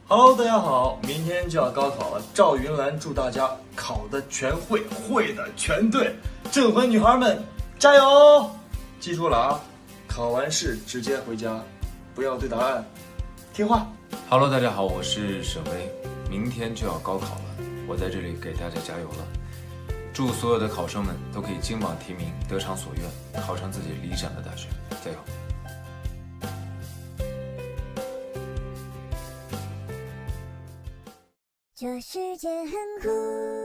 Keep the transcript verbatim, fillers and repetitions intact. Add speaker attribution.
Speaker 1: Hello， 大家好，明天就要高考了，赵云兰祝大家考的全会，会的全对，镇魂女孩们加油！记住了啊，考完试直接回家，不要对答案，听话。
Speaker 2: Hello， 大家好，我是沈巍，明天就要高考了，我在这里给大家加油了。祝所有的考生们都可以金榜题名，得偿所愿，考上自己理想的大学，加油！
Speaker 3: 这世界很酷。